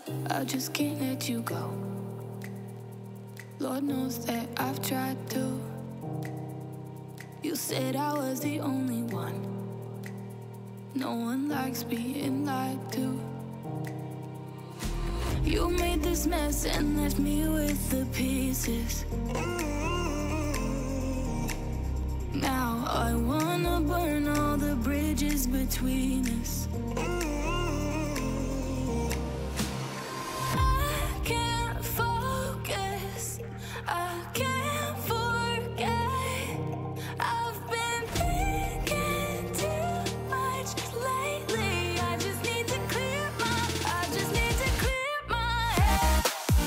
I just can't let you go. Lord knows that I've tried to. You said I was the only one. No one likes being lied to. You made this mess and left me with the pieces. Now I wanna burn all the bridges between us. I can't focus, I can't forget. I've been thinking too much lately. I just need to clear my head.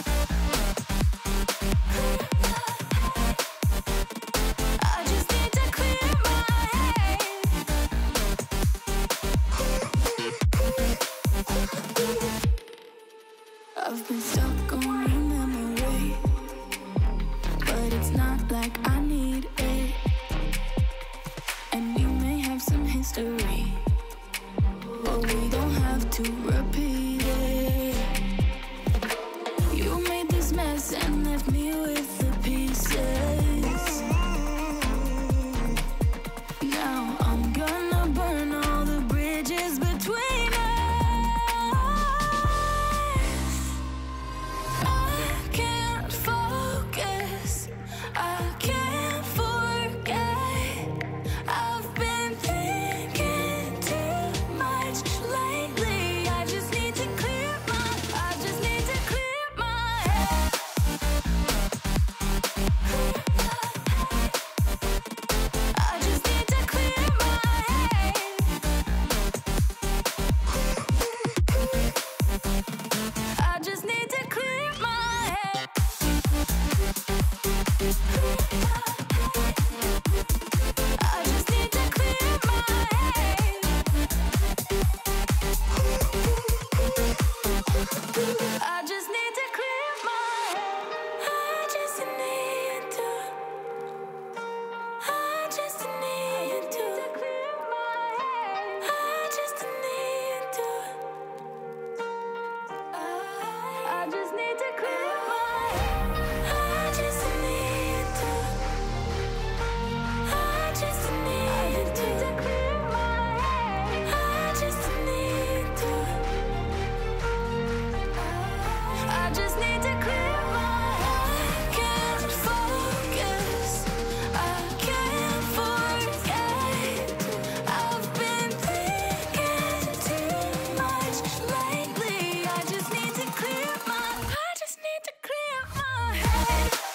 I just need to clear my head. I've been stuck on your memory, but it's not like I need it. And we may have some history, but we don't have to repeat it. You made this mess and left me with the pieces. Now I'm gonna burn all the bridges between us. I can't focus, I can't forget. I've been thinking too much lately. I just need to clear my head. I just need to clear my head. I just need to clear my head. I just need to clear my head. I just need to clear my head. I just need to. I just need to clear my head. I just need to. I just need to clear my head. I just need to. I just need to clear my head. I just need to. I just need to clear my head. I can't focus, I can't forget. I've been thinking too much lately. I just need to clear my head.